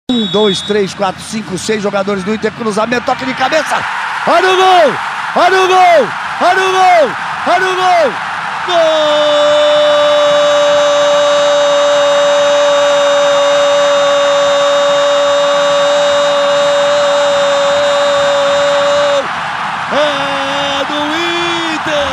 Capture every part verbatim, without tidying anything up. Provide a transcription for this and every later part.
Um, dois, três, quatro, cinco, seis jogadores do Inter, cruzamento, toque de cabeça. Olha o gol! Olha o gol! Olha o gol! Olha o gol! Gol! É do Inter!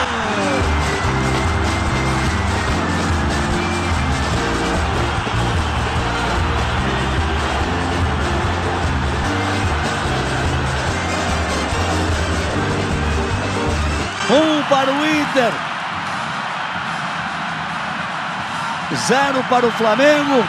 Um para o Inter, zero para o Flamengo.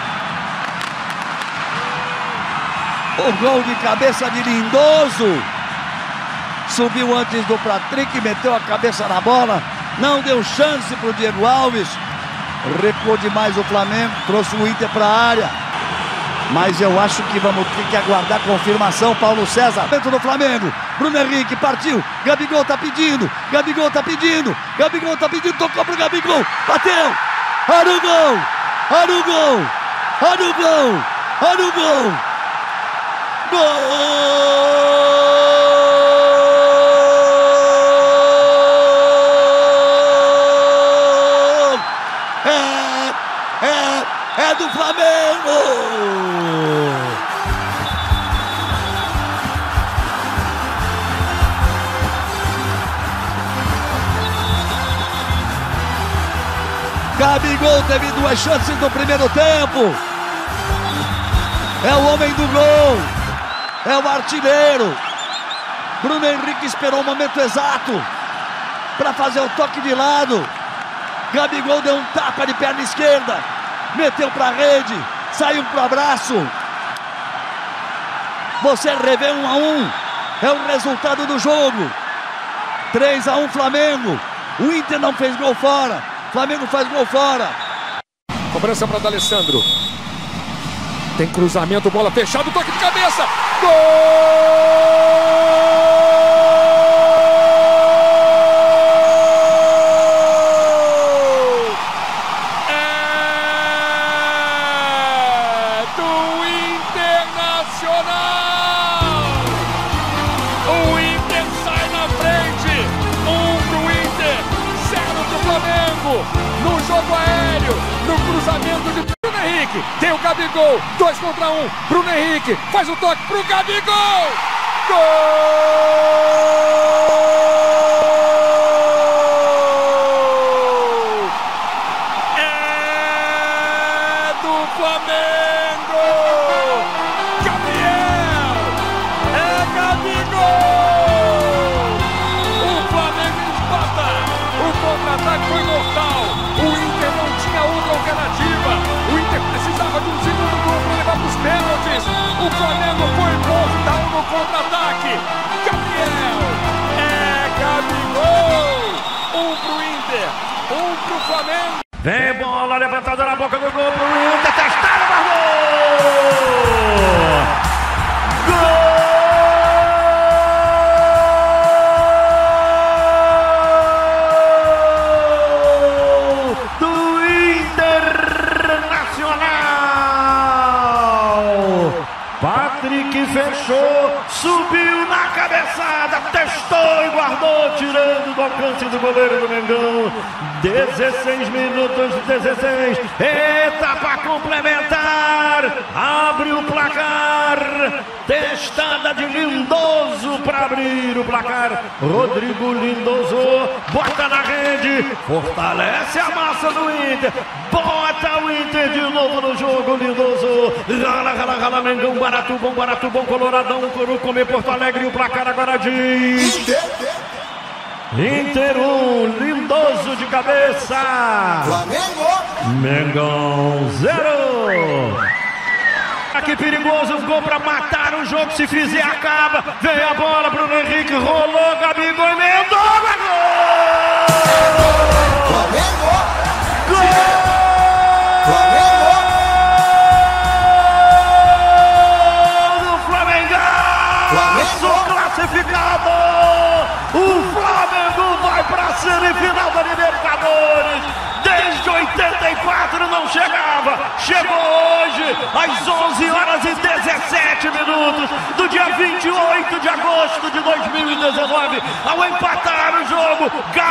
O gol de cabeça de Lindoso. Subiu antes do Patrick, meteu a cabeça na bola. Não deu chance para o Diego Alves. Recuou demais o Flamengo, trouxe o Inter para a área. Mas eu acho que vamos ter que aguardar confirmação. Paulo César, dentro do Flamengo. Bruno Henrique partiu. Gabigol tá pedindo. Gabigol tá pedindo. Gabigol tá pedindo. Tocou pro Gabigol. Bateu. Olha o gol. Olha o gol. Olha o gol. Olha o gol. Gol. É, é, é do Flamengo. Gabigol teve duas chances no primeiro tempo. É o homem do gol. É o artilheiro. Bruno Henrique esperou o momento exato para fazer o toque de lado. Gabigol deu um tapa de perna esquerda. Meteu para a rede. Saiu para o abraço. Você revê um a um. É o resultado do jogo. três a um Flamengo. O Inter não fez gol fora. Flamengo faz gol fora. Cobrança para D'Alessandro. Tem cruzamento, bola fechada, toque de cabeça. Gol! É do Internacional. O Inter sai na frente. Um pro Inter, zero pro Flamengo. No jogo aéreo, no cruzamento de Bruno Henrique. Tem o Gabigol, dois contra um. Bruno Henrique faz o toque pro Gabigol. Gol! É do Flamengo. Gabriel! É Gabigol! O Flamengo empata. O contra-ataque foi mortal. O Inter não tinha outra alternativa. O Inter precisava de um segundo gol para levar para os pênaltis. O Flamengo foi mortal no contra-ataque. Gabriel, é Gabigol. Um pro Inter, um pro Flamengo. Vem bola levantada na boca do gol pro Inter. Testaram, marcou! Gol! Patrick fechou, subiu na cabeçada, testou e guardou, tirando do alcance do goleiro do Mengão. dezesseis minutos, dezesseis, etapa complementar, abre o placar, testada de Lindoso para abrir o placar. Rodrigo Lindoso bota na rede, fortalece a massa do Inter, bota o Inter de novo no jogo. Lindoso, rala, rala, rala, Mengão, barato bom, barato bom, Coloradão, Coro, comer Porto Alegre. O placar agora diz Inter um, Lindoso de cabeça, Flamengo, Mengão zero. Que perigoso, gol para matar o jogo, se fizer acaba. Vem a bola, Bruno Henrique rolou, Gabigol emendou, gol! Flamengo! Gol! Flamengo! Do Flamengo! Flamengo! Classificado! O Flamengo vai para a semifinal da Libertadores. Desde oitenta e quatro não chegava. Chegou hoje às onze horas e dezesseis minutos do dia vinte e oito de agosto de dois mil e dezenove. Ao empatar o jogo,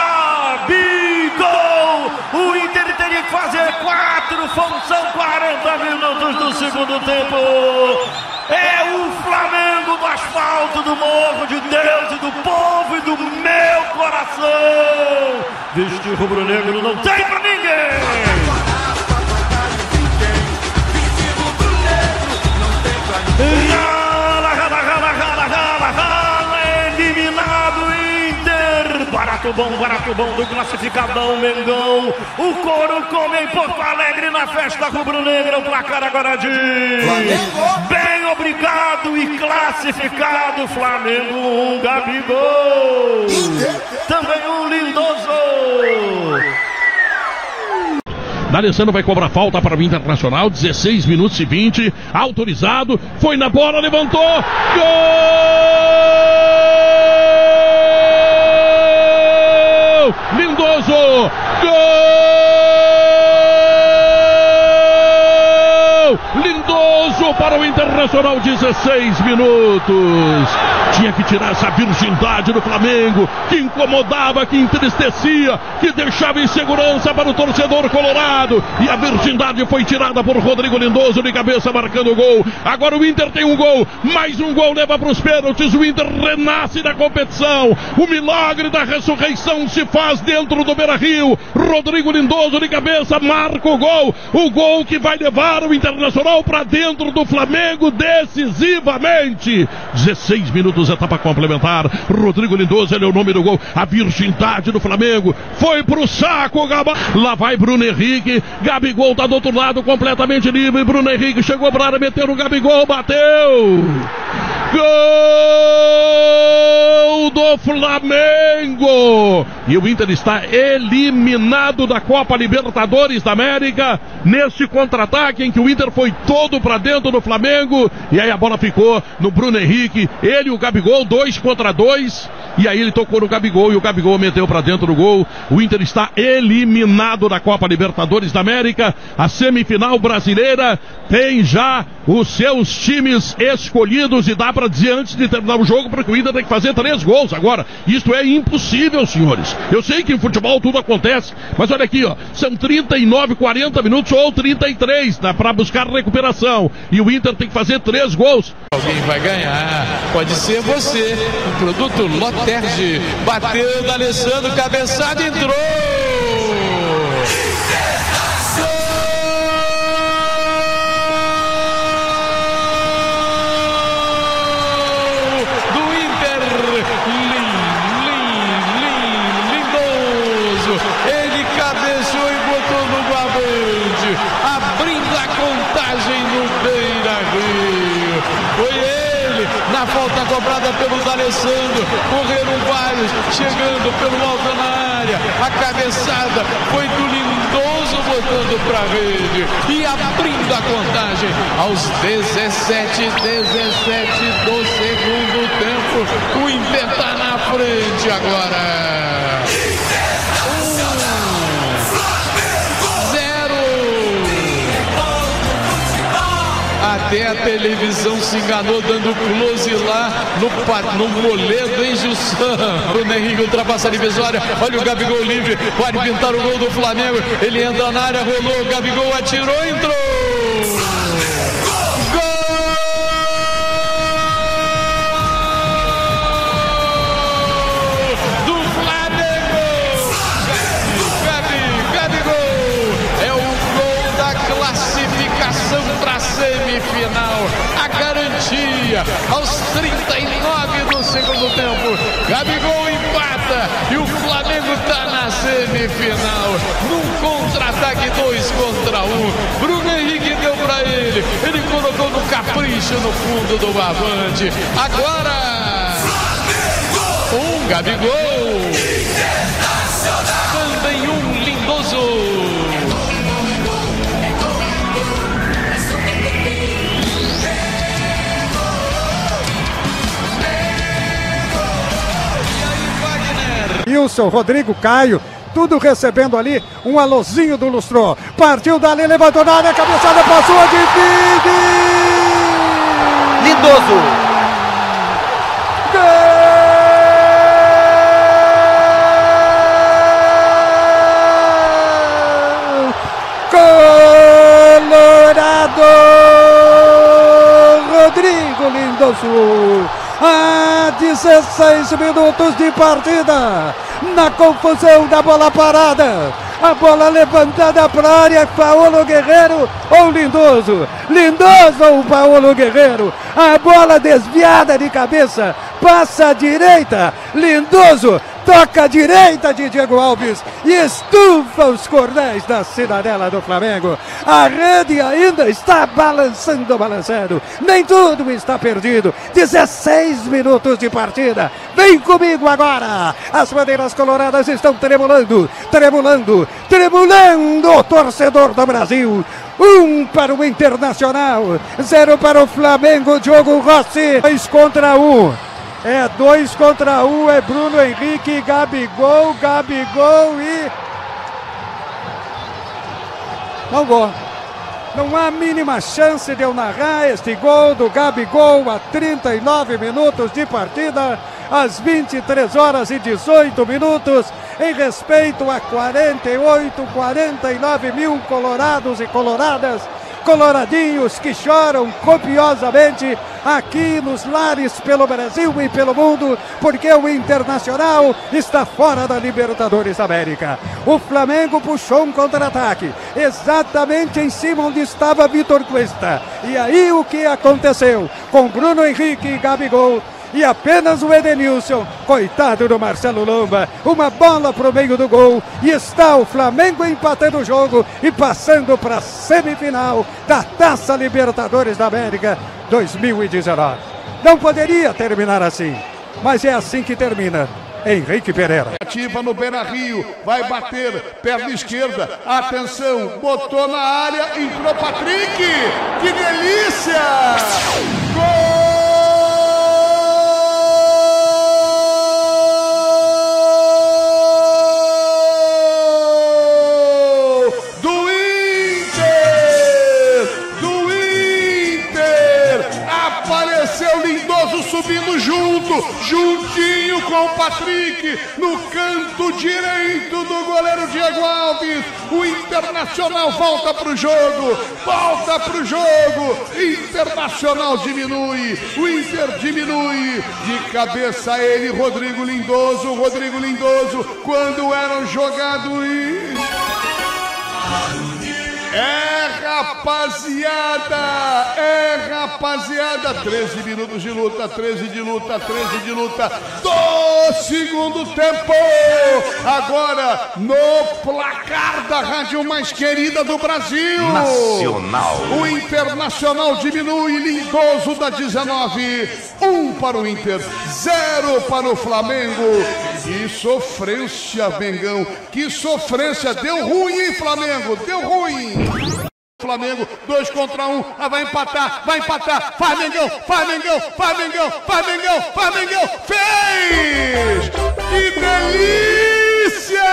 Gabigol! O Inter teria que fazer quatro, são quarenta minutos do segundo tempo. É o Flamengo do asfalto, do morro de Deus e do povo e do meu coração. Vestir rubro-negro não tem pra ninguém. Rala, rala, rala, rala, rala, rala, eliminado Inter. Barato bom, barato bom do classificadão Mengão. O couro come em Porto Alegre na festa rubro-negra. O placar agora de Flamengo. Bem obrigado e classificado Flamengo um, Gabigol. Inter. Também um Lindoso. D'Alessandro vai cobrar falta para o Internacional, dezesseis minutos e vinte, autorizado, foi na bola, levantou, gol! Lindoso, gol! Lindoso para o Internacional, dezesseis minutos. Tinha que tirar essa virgindade do Flamengo, que incomodava, que entristecia, que deixava insegurança para o torcedor colorado. E a virgindade foi tirada por Rodrigo Lindoso, de cabeça marcando o gol. Agora o Inter tem um gol, mais um gol leva para os pênaltis. O Inter renasce na competição. O milagre da ressurreição se faz dentro do Beira-Rio. Rodrigo Lindoso de cabeça marca o gol. O gol que vai levar o Internacional para dentro do Flamengo decisivamente. dezesseis minutos, etapa complementar. Rodrigo Lindoso, ele é o nome do gol. A virgindade do Flamengo foi pro saco, Gaba. Lá vai Bruno Henrique. Gabigol tá do outro lado, completamente livre. Bruno Henrique chegou para área, meteu no Gabigol, bateu. Gol do Flamengo! E o Inter está eliminado da Copa Libertadores da América neste contra-ataque em que o Inter foi todo para dentro do Flamengo e aí a bola ficou no Bruno Henrique, ele e o Gabigol, dois contra dois, e aí ele tocou no Gabigol e o Gabigol meteu para dentro do gol. O Inter está eliminado da Copa Libertadores da América. A semifinal brasileira tem já os seus times escolhidos e dá para dizer antes de terminar o jogo porque o Inter tem que fazer três gols agora. Isto é impossível, senhores. Eu sei que em futebol tudo acontece, mas olha aqui, ó, são trinta e nove, quarenta minutos ou trinta e três, dá para buscar recuperação e o Inter tem que fazer três gols. Alguém vai ganhar, pode ser você. O produto Loterge bateu da D'Alessandro, cabeçada, entrou. Na falta cobrada pelo D'Alessandro, correram vários, chegando pelo alto na área, a cabeçada foi do Lindoso, botando para a rede e abrindo a contagem aos dezessete, dezessete do segundo tempo. O Inter está na frente agora. Até a televisão se enganou dando close lá no, no Moledo, em Jussão. Bruno Henrique ultrapassa a divisória. Olha o Gabigol livre. Pode pintar o gol do Flamengo. Ele entra na área, rolou. O Gabigol atirou, entrou. Semifinal, a garantia aos trinta e nove do segundo tempo. Gabigol empata e o Flamengo está na semifinal. Num contra-ataque dois contra um. Bruno Henrique deu para ele. Ele colocou no capricho no fundo do barbante. Agora um Gabigol. Também um Lindoso. Wilson, Rodrigo Caio, tudo recebendo ali um alôzinho do Lustrô. Partiu dali, levantou na área, cabeçada, passou a divide! Lindoso! Lindoso. Colorado! Rodrigo Lindoso! A dezesseis minutos de partida, na confusão da bola parada, a bola levantada para a área, Paulo Guerreiro ou Lindoso? Lindoso ou Paulo Guerreiro? A bola desviada de cabeça, passa à direita, Lindoso toca à direita de Diego Alves e estufa os cordéis da cidadela do Flamengo. A rede ainda está balançando, balançando. Nem tudo está perdido. dezesseis minutos de partida. Vem comigo agora. As bandeiras coloradas estão tremulando, tremulando, tremulando. O torcedor do Brasil. Um para o Internacional, zero para o Flamengo. Diogo Rossi, dois contra um. É dois contra um, é Bruno Henrique, Gabigol, Gabigol e... Não gol. Não há mínima chance de eu narrar este gol do Gabigol a trinta e nove minutos de partida, às vinte e três horas e dezoito minutos, em respeito a quarenta e oito, quarenta e nove mil colorados e coloradas, coloradinhos que choram copiosamente aqui nos lares pelo Brasil e pelo mundo, porque o Internacional está fora da Libertadores da América. O Flamengo puxou um contra-ataque, exatamente em cima onde estava Vitor Cuesta. E aí o que aconteceu com Bruno Henrique e Gabigol? E apenas o Edenilson, coitado do Marcelo Lomba, uma bola para o meio do gol, e está o Flamengo empatando o jogo e passando para a semifinal da Taça Libertadores da América dois mil e dezenove. Não poderia terminar assim, mas é assim que termina. Henrique Pereira. Ativa no Beira-Rio, vai bater, perna esquerda, atenção, botou na área, entrou Patrick, que delícia! Gol! Subindo junto, juntinho com o Patrick, no canto direito do goleiro Diego Alves. O Internacional volta pro jogo, volta pro jogo. Internacional diminui, o Inter diminui. De cabeça ele, Rodrigo Lindoso, Rodrigo Lindoso, quando eram jogados e... É, rapaziada, é, rapaziada, treze minutos de luta, treze de luta, treze de luta, do segundo tempo, agora no placar da rádio mais querida do Brasil, Nacional. O Internacional diminui, Lindoso da dezenove, um para o Inter, zero para o Flamengo. Que sofrência, Mengão, que sofrência, deu ruim, hein, Flamengo, deu ruim. Flamengo, dois contra um, ah, vai empatar, vai empatar, faz Mengão, faz Mengão, faz Mengão, faz Mengão, faz Mengão, fez! Que delícia!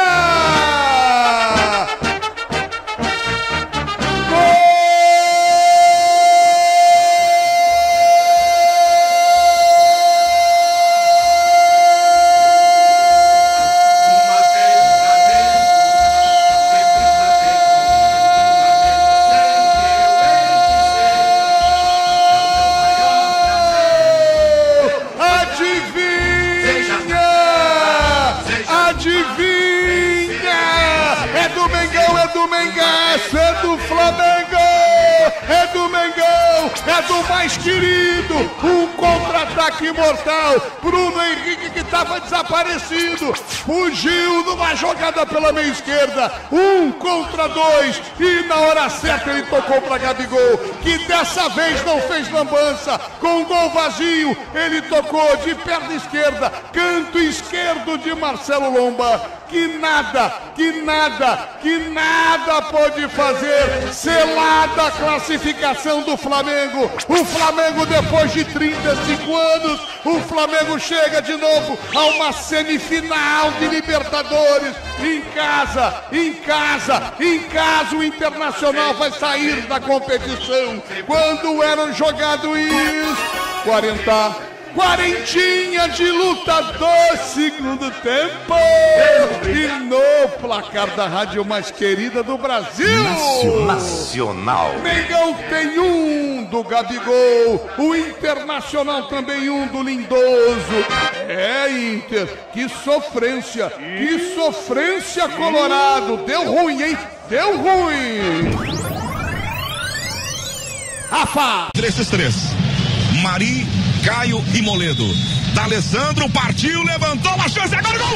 É do Flamengo, é do Mengão, é do mais querido, um contra-ataque mortal. Bruno Henrique, que estava desaparecido, fugiu numa jogada pela meia esquerda, um contra dois, e na hora certa ele tocou para Gabigol, que dessa vez não fez lambança, com gol vazio, ele tocou de perna esquerda, canto esquerdo de Marcelo Lomba. Que nada, que nada, que nada pode fazer. Selada a classificação do Flamengo. O Flamengo, depois de trinta e cinco anos, o Flamengo chega de novo a uma semifinal de Libertadores. Em casa, em casa, em casa, o Internacional vai sair da competição. Quando eram jogados isso... quarenta, quarentinha de luta do segundo tempo. E no placar da rádio mais querida do Brasil, Nacional. Mengão tem um do Gabigol, o Internacional também um do Lindoso. É, Inter, que sofrência, que sofrência, Colorado. Deu ruim, hein? Deu ruim. Rafa. três por três. Mari, Caio e Moledo. D'Alessandro partiu, levantou uma chance, agora gol!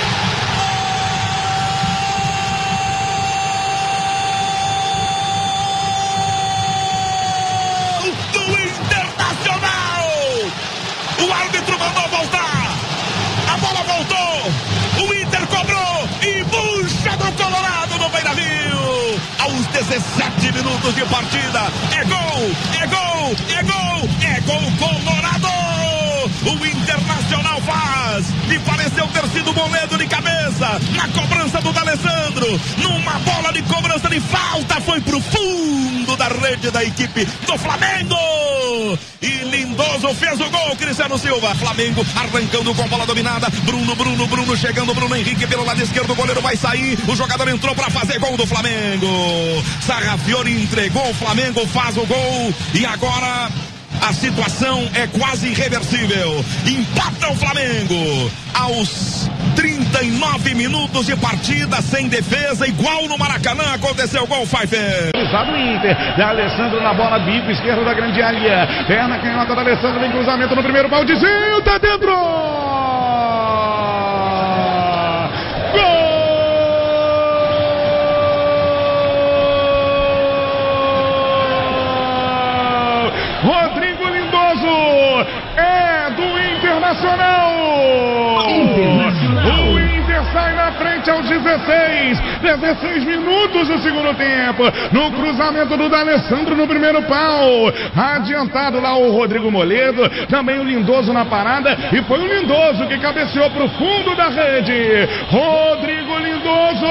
Do Internacional! O árbitro mandou voltar. A bola voltou. O Inter cobrou e puxa do Colorado no Beira-Rio. Aos dezessete minutos de partida. É gol, é gol, é gol, é gol Colorado! O Internacional faz. Me pareceu ter sido Moledo de cabeça. Na cobrança do D'Alessandro. Numa bola de cobrança de falta. Foi pro fundo da rede da equipe do Flamengo. E Lindoso fez o gol, Cristiano Silva. Flamengo arrancando com bola dominada. Bruno, Bruno, Bruno chegando. Bruno Henrique pelo lado esquerdo. O goleiro vai sair. O jogador entrou para fazer gol do Flamengo. Sarrafiori entregou. O Flamengo faz o gol. E agora a situação é quase irreversível. Empata o Flamengo aos trinta e nove minutos de partida, sem defesa, igual no Maracanã aconteceu o gol, Pfeiffer. Cruzado o Inter, D'Alessandro na bola, bico esquerdo da grande área, perna canhota da D'Alessandro, vem cruzamento no primeiro baldezinho, tá dentro! Gol! Rodrigo Lindoso é do Internacional. Internacional. O Inter sai na frente aos dezesseis, dezesseis minutos do segundo tempo. No cruzamento do D'Alessandro no primeiro pau. Adiantado lá o Rodrigo Moledo. Também o Lindoso na parada. E foi o Lindoso que cabeceou para o fundo da rede. Rodrigo Lindoso.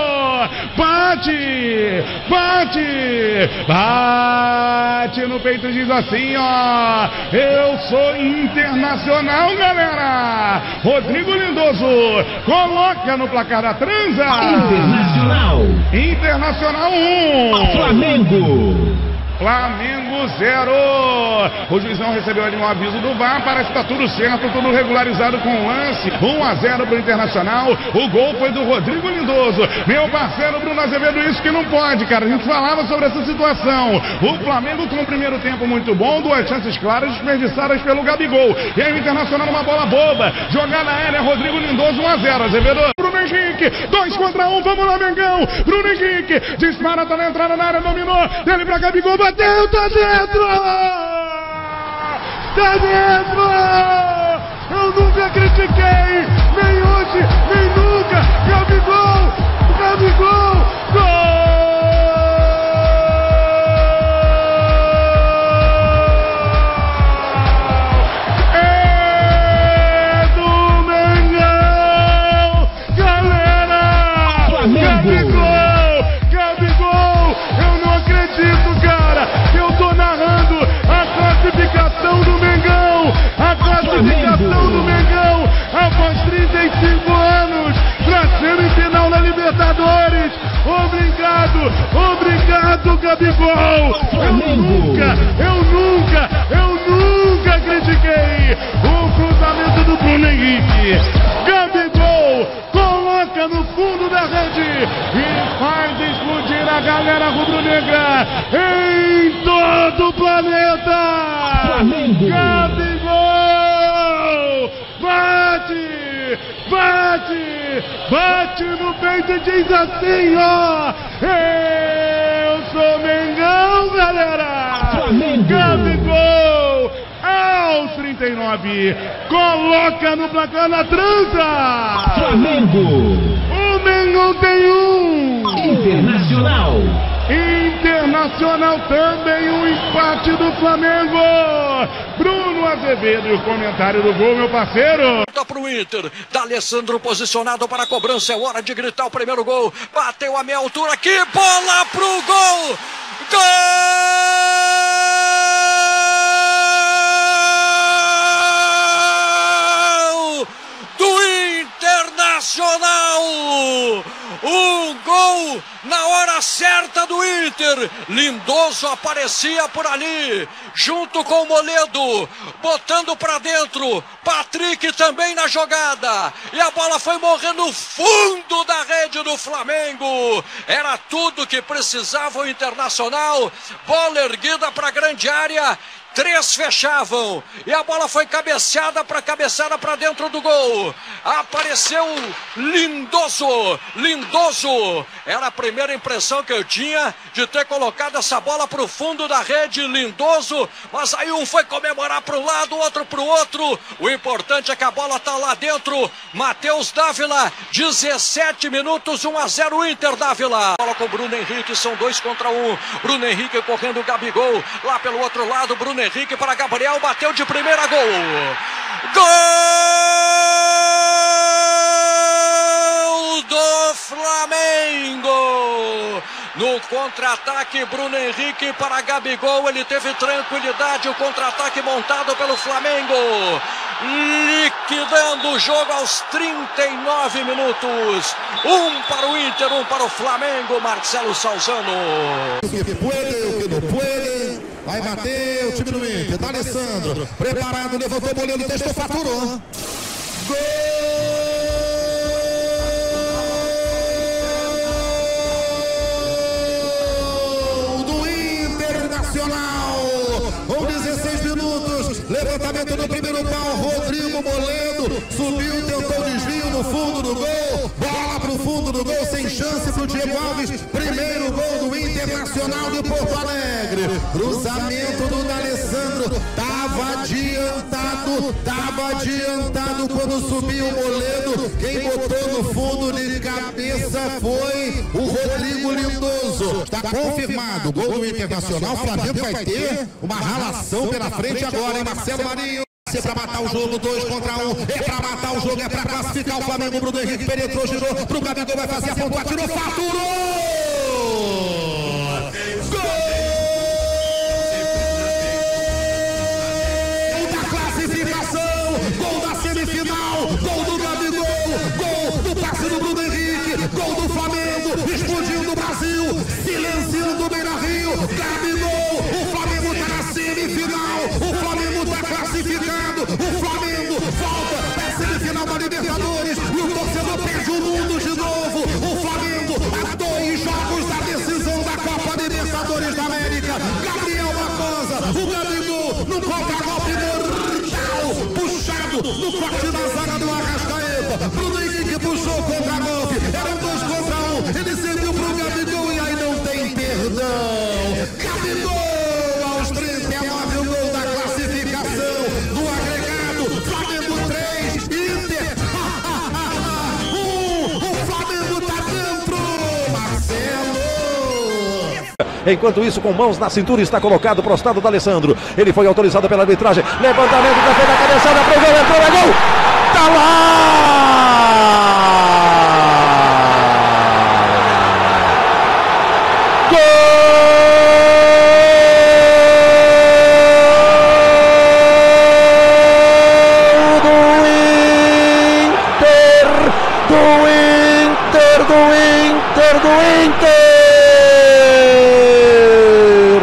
Bate! Bate! Bate no peito e diz assim, ó. Eu sou Internacional, galera! Rodrigo Lindoso coloca no placar da transa. Internacional. Internacional um. Flamengo. Flamengo zero. O juizão recebeu ali um aviso do V A R. Parece que tá tudo certo, tudo regularizado com o lance. um a zero pro Internacional. O gol foi do Rodrigo Lindoso. Meu parceiro Bruno Azevedo, isso que não pode, cara. A gente falava sobre essa situação. O Flamengo com o primeiro tempo muito bom, duas chances claras desperdiçadas pelo Gabigol. E aí o Internacional numa bola boba. Jogada aérea, Rodrigo Lindoso um a zero. Azevedo. Bruno Henrique, dois contra um, vamos lá, Mengão. Bruno Henrique, dispara, tá na entrada na área, dominou. Dele pra Gabigol, bateu, tá dentro! Tá dentro! Eu nunca critiquei, nem hoje, nem nunca. Gabigol, Gabigol, gol! É do Mengão, galera! Gabigol, Gabigol, eu não acredito, cara. Eu tô narrando a classificação do Mengão, a classificação do Mengão após trinta e cinco anos pra semifinal na Libertadores. Obrigado, obrigado, Gabigol. Eu nunca, eu nunca, eu nunca critiquei o cruzamento do Bruno Henrique. Gabigol coloca no fundo da rede e faz explodir a galera rubro-negra em todo o planeta. Flamengo. Gabigol bate, bate, bate no peito e diz assim, ó. Eu sou Mengão, galera. Flamengo. Gabigol aos trinta e nove coloca no placar na transa. Flamengo. O Mengão tem um. Internacional. Internacional também um empate do Flamengo. Bruno Azevedo e o comentário do gol, meu parceiro. Pro Inter, D'Alessandro posicionado para a cobrança, é hora de gritar o primeiro gol. Bateu a meia altura, que bola pro gol! Gol! hora certa do Inter. Lindoso aparecia por ali, junto com o Moledo, botando para dentro. Patrick também na jogada. E a bola foi morrer no fundo da rede do Flamengo. Era tudo que precisava o Internacional. Bola erguida para a grande área. Três fechavam e a bola foi cabeceada para cabeçada para dentro do gol. Apareceu Lindoso, Lindoso. Era a primeira impressão que eu tinha de ter colocado essa bola para o fundo da rede, Lindoso. Mas aí um foi comemorar para um lado, outro para o outro. O importante é que a bola está lá dentro. Matheus Dávila, dezessete minutos, um a zero Inter, Dávila. Bola com Bruno Henrique, são dois contra um. Bruno Henrique correndo o Gabigol. Lá pelo outro lado, Bruno Henrique para Gabriel, bateu de primeira, gol! Gol do Flamengo! No contra-ataque, Bruno Henrique para Gabigol, ele teve tranquilidade, o contra-ataque montado pelo Flamengo, liquidando o jogo aos trinta e nove minutos. Um para o Inter, um para o Flamengo, Marcelo Salzano. O que puede, o que não puede. Vai bater o time do Inter, tá Alessandro, preparado, levantou o Moledo, testou, faturou. Gol do Internacional, com dezesseis minutos, levantamento no primeiro pau, Rodrigo Moledo, subiu, tentou desvio no fundo do gol, bola pro fundo do gol, sem chance pro Diego Alves, primeiro gol do Internacional de Porto Alegre, cruzamento do D'Alessandro, tava adiantado, tava adiantado quando subiu o Moledo, quem botou no fundo de cabeça foi o Rodrigo Lindoso, está confirmado, gol do Internacional, o Flamengo vai ter uma ralação pela frente agora, hein, Marcelo Marinho. É pra matar o jogo, dois contra um, é pra matar o jogo, é pra classificar o Flamengo. Bruno Henrique penetrou, girou pro Gabigol, vai fazer a ponta, tirou, faturou! Gol da classificação, gol da semifinal, gol do Gabigol, gol do passe do Bruno Henrique, gol do Flamengo, explodindo o Brasil, silenciando o Beira-Rio, Gabigol, o Flamengo tá na semifinal, o Flamengo tá classificado. O Flamengo volta para a semifinal da Libertadores e o torcedor perde o mundo de novo. O Flamengo a dois jogos da decisão da Copa Libertadores da América. Gabriel Barbosa, o Gabigol no contra-golpe mortal, puxado no corte da zaga do Arrascaeta. Bruno Henrique puxou contra-golpe, eram dois contra um. Ele serviu pro Gabigol e aí não tem perdão. Gabigol aos trinta e nove, o gol da classificação do agregado. Flamengo três, Inter um, o Flamengo tá dentro, Marcelo. Enquanto isso, com mãos na cintura, está colocado prostrado do Alessandro. Ele foi autorizado pela arbitragem. Levantamento da frente da cabeçada pro gol, entrou, é gol! Tá lá! Do Inter,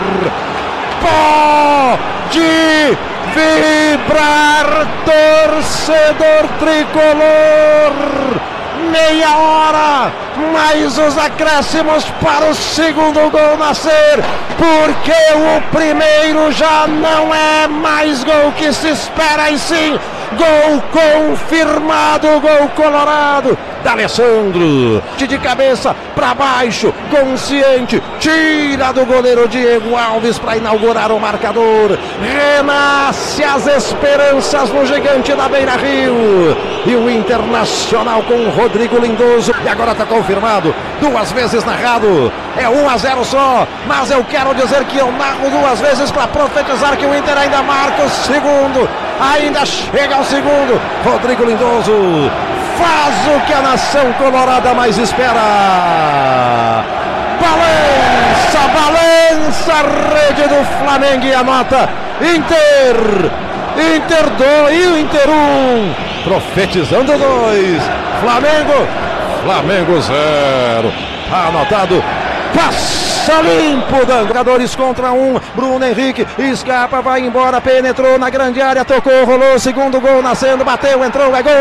pode vibrar, torcedor tricolor, meia hora, mais os acréscimos para o segundo gol nascer, porque o primeiro já não é mais gol que se espera, e sim gol confirmado, gol colorado. D'Alessandro, de cabeça para baixo, consciente, tira do goleiro Diego Alves para inaugurar o marcador. Renasce as esperanças no gigante da Beira-Rio. E o Internacional com o Rodrigo Lindoso. E agora está confirmado, duas vezes narrado. É um a zero só, mas eu quero dizer que eu narro duas vezes para profetizar que o Inter ainda marca o segundo. Ainda chega ao segundo. Rodrigo Lindoso faz o que a nação colorada mais espera. Balança, balança a rede do Flamengo e anota Inter. Inter dois e o Inter um. Profetizando dois. Flamengo, Flamengo zero. Anotado Passa limpo, Dan. Jogadores contra um. Bruno Henrique escapa, vai embora, penetrou na grande área, tocou, rolou, segundo gol nascendo, bateu, entrou, é gol!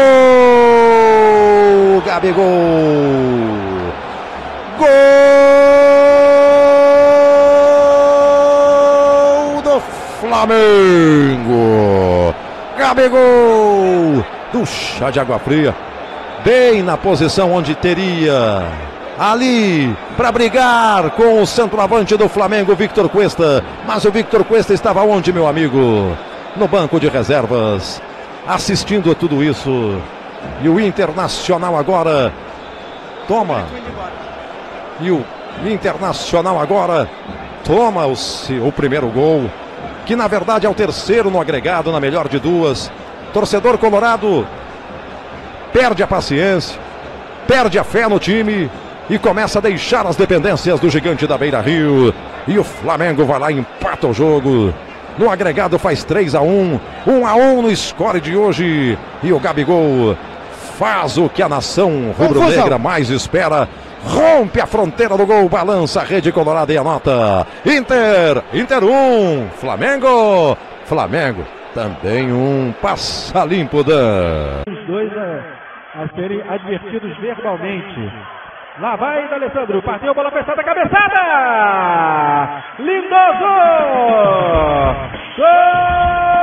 Gabigol! Gol do Flamengo! Gabigol! Do chá de água fria, bem na posição onde teria ali para brigar com o centroavante do Flamengo, Victor Cuesta. Mas o Victor Cuesta estava onde, meu amigo? No banco de reservas, assistindo a tudo isso. E o Internacional agora toma. E o Internacional agora toma o, o primeiro gol, que na verdade é o terceiro no agregado, na melhor de duas. Torcedor colorado perde a paciência, perde a fé no time e começa a deixar as dependências do gigante da Beira-Rio. E o Flamengo vai lá e empata o jogo. No agregado faz três a um, um a um no score de hoje. E o Gabigol faz o que a nação rubro-negra mais espera. Rompe a fronteira do gol, balança a rede colorada e anota. Inter, Inter um, Flamengo, Flamengo também um. Passa limpo, Dan. Os dois a, a serem advertidos verbalmente. Lá vai D'Alessandro, partiu, bola fechada, cabeçada! Lindoso! Gol!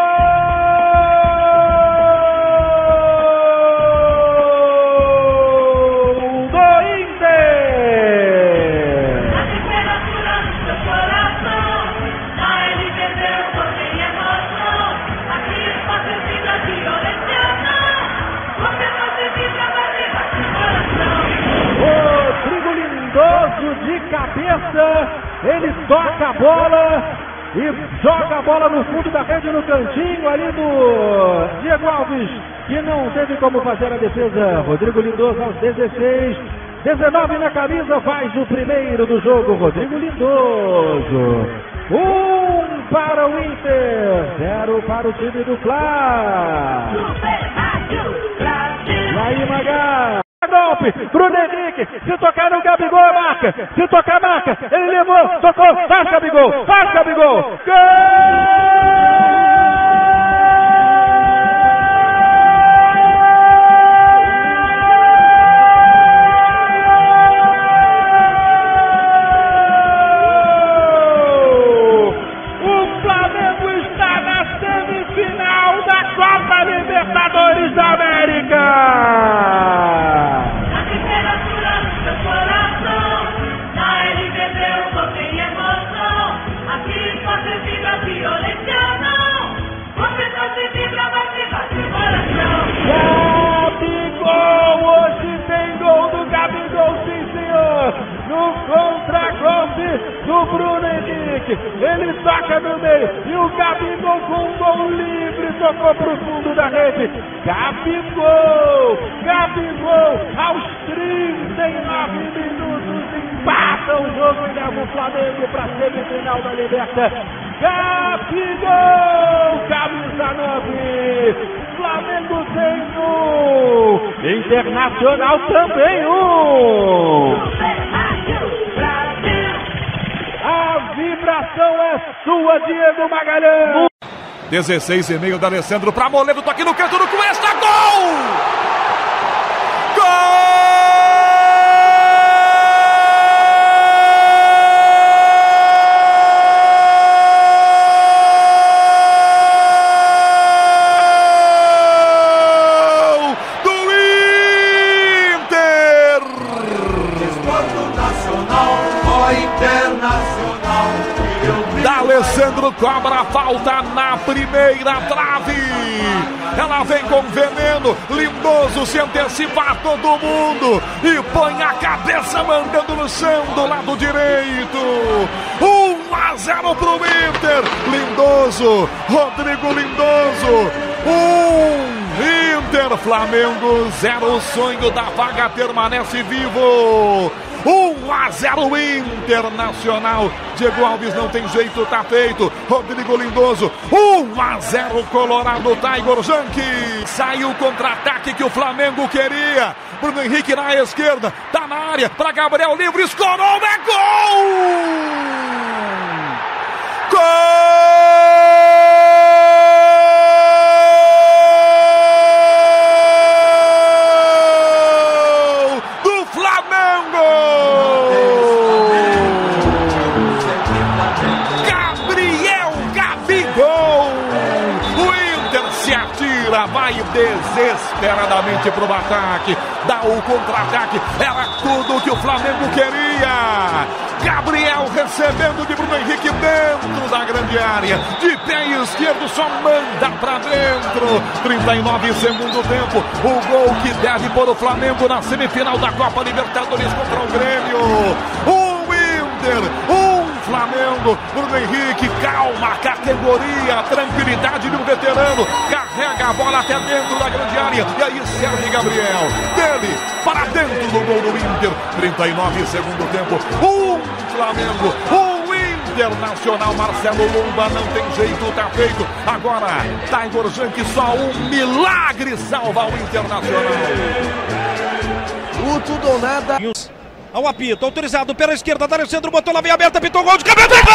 De cabeça, ele toca a bola e joga a bola no fundo da rede, no cantinho ali do Diego Alves, que não teve como fazer a defesa. Rodrigo Lindoso aos dezesseis, dezenove na camisa, faz o primeiro do jogo. Rodrigo Lindoso, um para o Inter, zero para o time do Fla. E aí, Magá? Golpe, Bruno Henrique, se tocar no Gabigol é marca, se tocar marca, ele levou, tocou, faz Gabigol, faz Gabigol, gol! O Flamengo está na semifinal da Copa Libertadores da América! Gabigol, hoje tem gol do Gabigol, sim senhor, no contra-golpe do Bruno Henrique, ele toca no meio, e o Gabigol com um gol livre, tocou pro fundo da rede. Gabigol, Gabigol, aos trinta e nove minutos, empata o jogo e leva o Flamengo para a semifinal da Libertadores. Gabigol, camisa nove, Flamengo tem um, Internacional também um. A vibração é sua, Diego Magalhães. dezesseis e meio da D'Alessandro para Moledo, toque no canto do Cuesta, gol! Gol! D'Alessandro cobra a falta na primeira trave. Ela vem com veneno. Lindoso se antecipa a todo mundo e põe a cabeça mandando no chão do lado direito. um a zero pro Inter. Lindoso, Rodrigo Lindoso. um Inter, Flamengo zero. O sonho da vaga permanece vivo. um a zero Internacional. Diego Alves não tem jeito, tá feito. Rodrigo Lindoso, um a zero Colorado. Taigor Janke. Saiu o contra-ataque que o Flamengo queria. Bruno Henrique na esquerda, tá na área para Gabriel Livre, escorou, é gol! Gol do Flamengo! Gabriel Gabigol! O Inter se atira, vai desesperadamente pro ataque, dá o contra-ataque, era tudo que o Flamengo queria. Gabriel recebendo de Bruno Henrique dentro da grande área, de pé esquerdo, só manda pra dentro. trinta e nove segundo tempo, o gol que deve pôr o Flamengo na semifinal da Copa Libertadores contra o Grêmio. Um Inter, um Flamengo. Bruno Henrique, calma, categoria, tranquilidade de um veterano, carrega a bola até dentro da grande área, e aí serve Gabriel, dele para dentro do gol do Inter. Trinta e nove segundo tempo, um Flamengo, um Internacional. Marcelo Lomba não tem jeito, tá feito. Agora, Taigor Janke, só um milagre salva o Internacional. O tudo ou nada. Ao apito, autorizado pela esquerda, da centro, botou lá, vem aberta, pintou gol de cabeça, gol!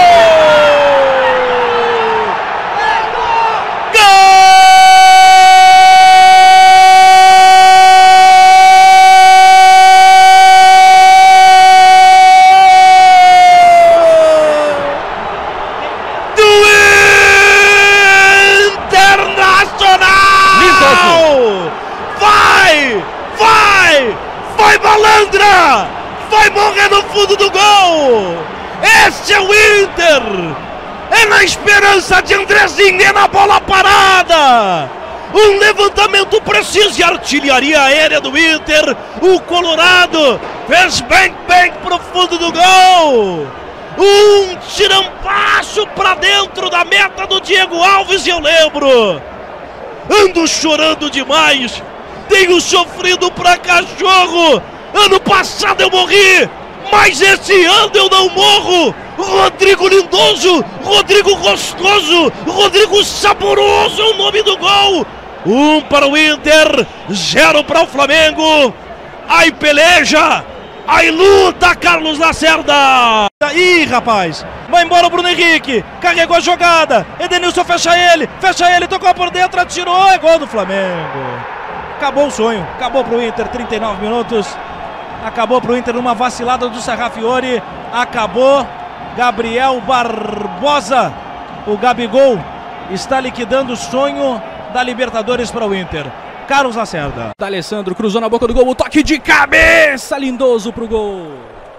Vai, malandra! Vai morrer no fundo do gol! Esse é o Inter! É na esperança de Andrezinho, é na bola parada! Um levantamento preciso e artilharia aérea do Inter. O Colorado fez bem, bem pro fundo do gol! Um tirampasso pra dentro da meta do Diego Alves, e eu lembro! Ando chorando demais! Tenho sofrido pra cachorro! Ano passado eu morri, mas esse ano eu não morro! Rodrigo Lindoso, Rodrigo Gostoso, Rodrigo Saboroso é o nome do gol! Um para o Inter, zero para o Flamengo. Aí peleja, aí luta Carlos Lacerda! Ih, rapaz, vai embora o Bruno Henrique, carregou a jogada, Edenilson fecha ele, fecha ele, tocou por dentro, atirou, é gol do Flamengo! Acabou o sonho, acabou pro Inter, trinta e nove minutos, acabou pro Inter numa vacilada do Sarrafiori, acabou. Gabriel Barbosa, o Gabigol, está liquidando o sonho da Libertadores para o Inter. Carlos Lacerda. D'Alessandro cruzou na boca do gol, o toque de cabeça, Lindoso pro gol.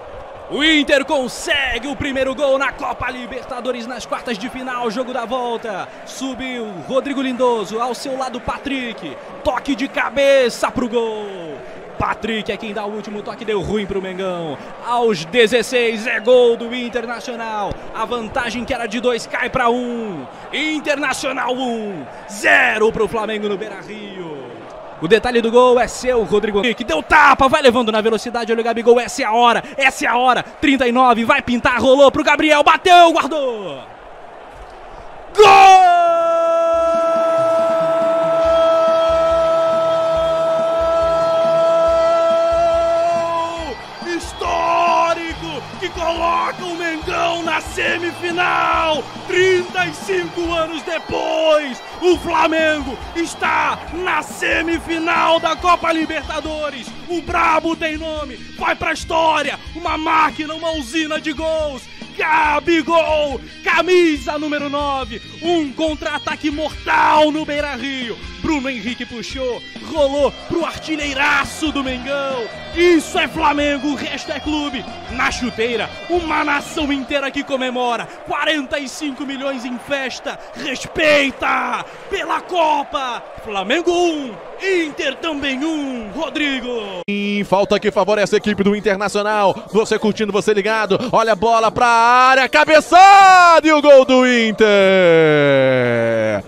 O Inter consegue o primeiro gol na Copa Libertadores nas quartas de final, jogo da volta. Subiu Rodrigo Lindoso, ao seu lado Patrick, toque de cabeça pro gol. Patrick é quem dá o último toque, deu ruim pro Mengão. Aos dezesseis é gol do Internacional. A vantagem que era de dois cai para um. Internacional um, zero pro Flamengo no Beira-Rio. O detalhe do gol é seu, Rodrigo Henrique. Deu tapa, vai levando na velocidade. Olha o Gabigol, essa é a hora, essa é a hora. trinta e nove, vai pintar, rolou pro Gabriel, bateu, guardou. Gol! Que coloca o Mengão na semifinal. Trinta e cinco anos depois, o Flamengo está na semifinal da Copa Libertadores. O brabo tem nome, vai pra história, uma máquina, uma usina de gols. Gabigol, camisa número nove, um contra-ataque mortal no Beira-Rio. Bruno Henrique puxou, rolou pro artilheiraço do Mengão. Isso é Flamengo, o resto é clube. Na chuteira, uma nação inteira que comemora. quarenta e cinco milhões em festa, respeita pela Copa. Flamengo um, Inter também um, Rodrigo. Falta que favorece a equipe do Internacional. Você curtindo, você ligado. Olha a bola pra área, cabeçada e o gol do Inter.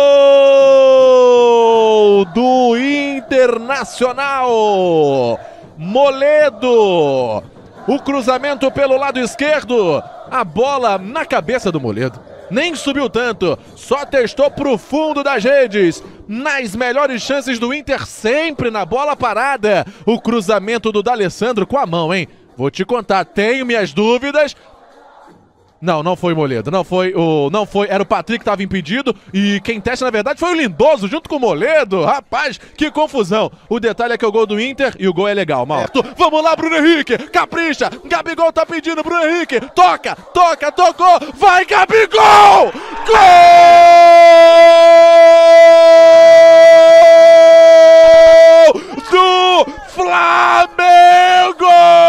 Gol do Internacional. Moledo. O cruzamento pelo lado esquerdo. A bola na cabeça do Moledo. Nem subiu tanto, só testou pro fundo das redes. Nas melhores chances do Inter, sempre na bola parada. O cruzamento do D'Alessandro com a mão, hein? Vou te contar, tenho minhas dúvidas. Não, não foi o Moledo, não foi o... Não foi, era o Patrick que estava impedido. E quem testa, na verdade, foi o Lindoso junto com o Moledo. Rapaz, que confusão. O detalhe é que é o gol do Inter e o gol é legal, Mauro. É. Vamos lá, Bruno Henrique, capricha. Gabigol tá pedindo, Bruno Henrique. Toca, toca, tocou. Vai, Gabigol! Gol do Flamengo!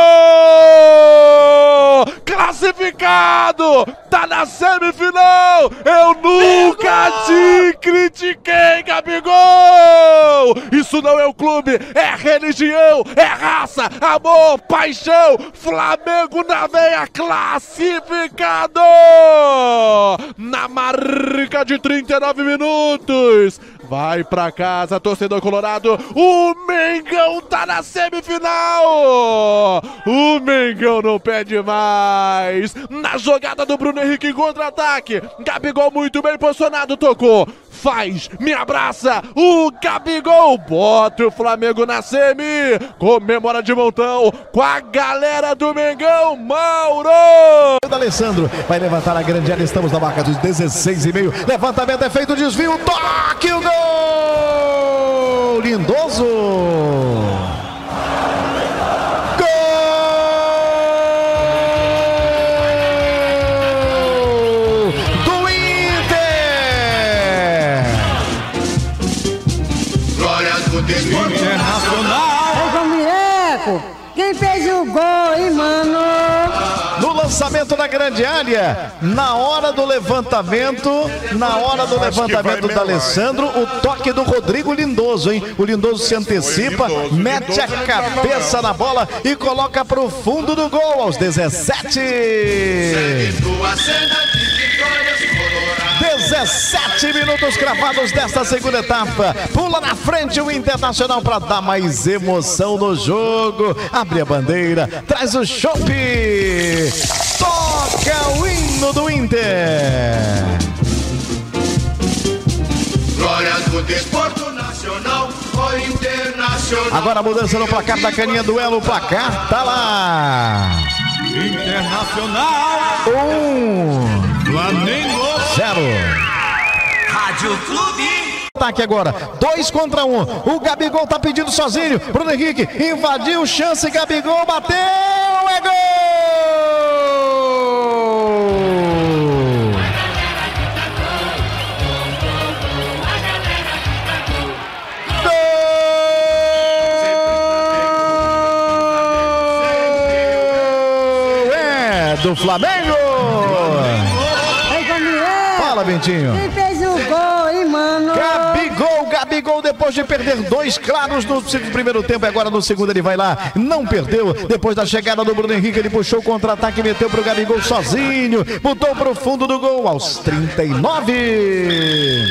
Classificado! Tá na semifinal! Eu nunca te critiquei, Gabigol! Isso não é um clube, é religião, é raça, amor, paixão! Flamengo na veia, classificado! Na marca de trinta e nove minutos! Vai pra casa, torcedor colorado. O Mengão tá na semifinal. O Mengão não perde mais. Na jogada do Bruno Henrique em contra-ataque. Gabigol muito bem posicionado, tocou. Faz, me abraça. O Gabigol bota o Flamengo na semi. Comemora de montão com a galera do Mengão. Mauro. O D'Alessandro vai levantar a grande área. Estamos na marca dos dezesseis e meio. Levantamento é feito, desvio, toque, o gol! Lindoso! Gol do Inter! Glória do Desporto Internacional! Ô, Mireco, quem fez o gol, hein, mano? No lançamento da grande área, na hora do levantamento, na hora do levantamento do D'Alessandro, o toque do Rodrigo Lindoso, hein? O Lindoso se antecipa, mete a cabeça na bola e coloca pro fundo do gol aos dezessete. dezessete minutos cravados desta segunda etapa. Pula na frente o Internacional para dar mais emoção no jogo. Abre a bandeira, traz o chope. Toca o hino do Inter. Glória do Desporto Nacional, o Internacional. Agora a mudança no placar da caninha, duelo, o placar tá lá. Internacional. Um. Flamengo. Zero. Rádio Clube. Ataque agora, dois contra um. O Gabigol tá pedindo sozinho. Bruno Henrique invadiu, chance, Gabigol bateu, é gol! Gol! É do Flamengo! Fala, Bentinho. Quem fez o gol, hein, mano? Gabigol, Gabigol, depois de perder dois claros no primeiro tempo, agora no segundo ele vai lá, não perdeu, depois da chegada do Bruno Henrique, ele puxou o contra-ataque, meteu pro Gabigol sozinho, botou pro fundo do gol aos trinta e nove.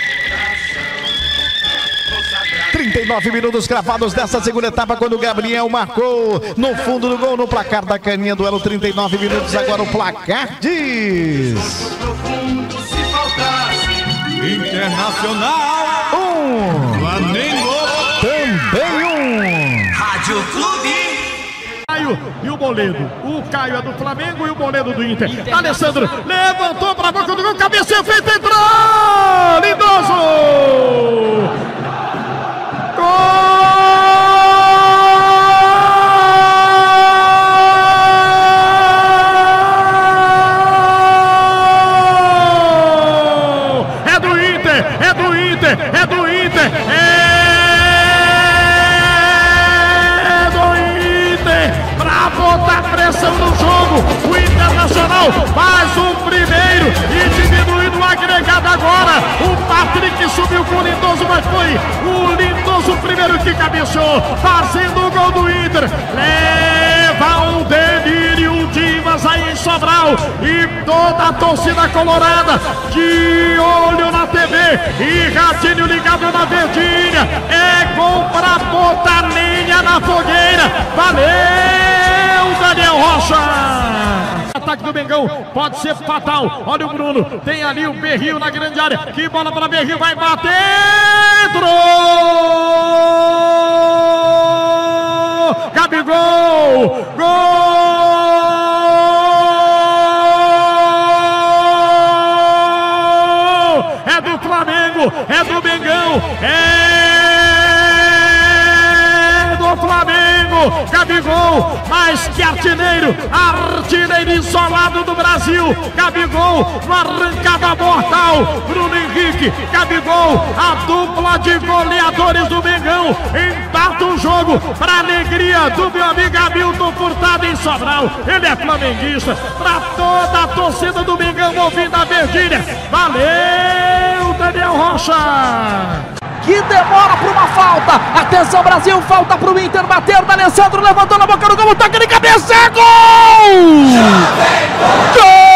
trinta e nove minutos cravados dessa segunda etapa, quando o Gabriel marcou no fundo do gol, no placar da caninha, duelo trinta e nove minutos, agora o placar diz... Internacional. Um. Flamengo. Também um. Rádio Clube. Caio e o Moledo. O Caio é do Flamengo e o Moledo do Inter. Inter Alessandro levantou para a boca do gol. Cabeceio feito, entrou! Lindoso! Gol! É do Inter, é do Inter, é do Inter, pra botar pressão no jogo, o Internacional faz o primeiro e diminuindo o agregado agora, o Patrick subiu com o Lindoso, mas foi o Lindoso primeiro que cabeceou, fazendo o gol do Inter, leva um delírio Divas aí em Sobral e toda a torcida colorada de olho na T V, e Ratinho ligado na verdinha. É gol pra botar lenha na fogueira. Valeu, Daniel Rocha! Ataque do Mengão pode ser fatal. Olha o Bruno, tem ali o Berril na grande área. Que bola para Berril, vai bater! Entrou! Gabigol! Gol! É do Flamengo, é do Mengão, é do Flamengo! Gabigol, mais que artilheiro, artilheiro isolado do Brasil. Gabigol, uma arrancada mortal. Bruno Henrique, Gabigol, a dupla de goleadores do Mengão. Empata o jogo para alegria do meu amigo Hamilton Furtado em Sobral. Ele é flamenguista, para toda a torcida do Mengão ouvindo a verdinha. Valeu, Daniel Rocha! Que demora para uma falta. Atenção, Brasil, falta para o Inter bater. D'Alessandro levantou na boca do gol, toque de cabeça, é gol! Gol!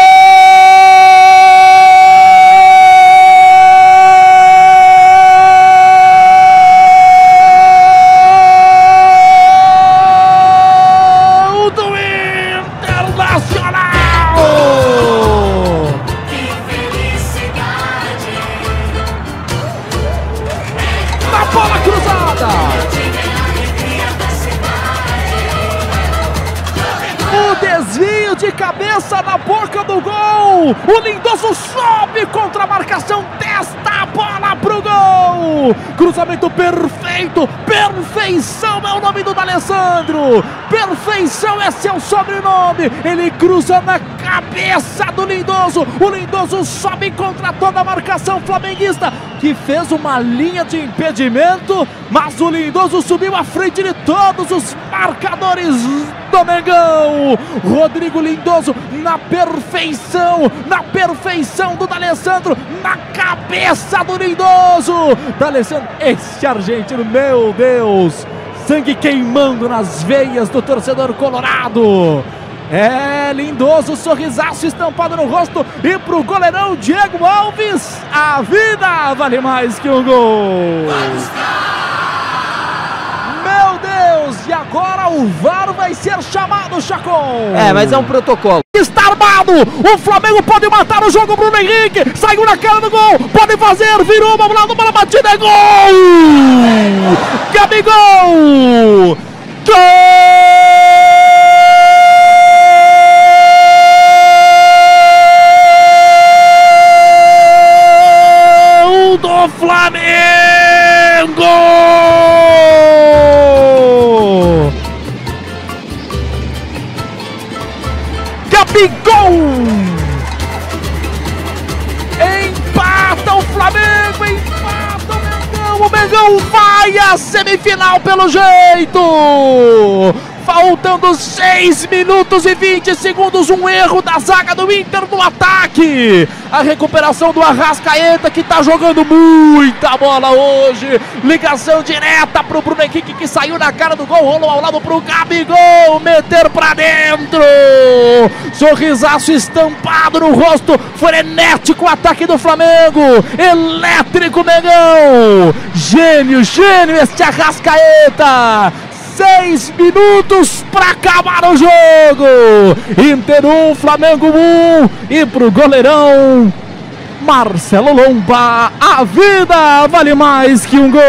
Bola cruzada! O desvio de cabeça na boca do gol! O Lindoso sobe contra a marcação, testa a bola pro gol! Cruzamento perfeito! Perfeição é o nome do D'Alessandro! Perfeição é seu sobrenome! Ele cruza na cabeça do Lindoso! O Lindoso sobe contra toda a marcação flamenguista, que fez uma linha de impedimento, mas o Lindoso subiu à frente de todos os marcadores do Mengão. Rodrigo Lindoso na perfeição, na perfeição do D'Alessandro, na cabeça do Lindoso. D'Alessandro, esse argentino, meu Deus, sangue queimando nas veias do torcedor colorado. É, Lindoso, sorrisaço estampado no rosto, e pro goleirão Diego Alves, a vida vale mais que um gol. Meu Deus, e agora o V A R vai ser chamado, Chacon. É, mas é um protocolo. Está armado, o Flamengo pode matar o jogo. Bruno Henrique saiu na cara do gol, pode fazer, virou, vamos lá, numa batida, é gol! Gabigol! Gol! Do Flamengo! Gabigol! Empata o Flamengo, empata o Mengão, o Mengão vai à semifinal pelo jeito! Faltando seis minutos e vinte segundos, um erro da zaga do Inter no ataque. A recuperação do Arrascaeta, que tá jogando muita bola hoje. Ligação direta pro Bruno Henrique, que saiu na cara do gol, rolou ao lado pro Gabigol, meter pra dentro. Sorrisaço estampado no rosto, frenético o ataque do Flamengo. Elétrico Mengão. Gênio, gênio este Arrascaeta. Seis minutos para acabar o jogo. Inter um, Flamengo um. E pro goleirão Marcelo Lomba, a vida vale mais que um gol.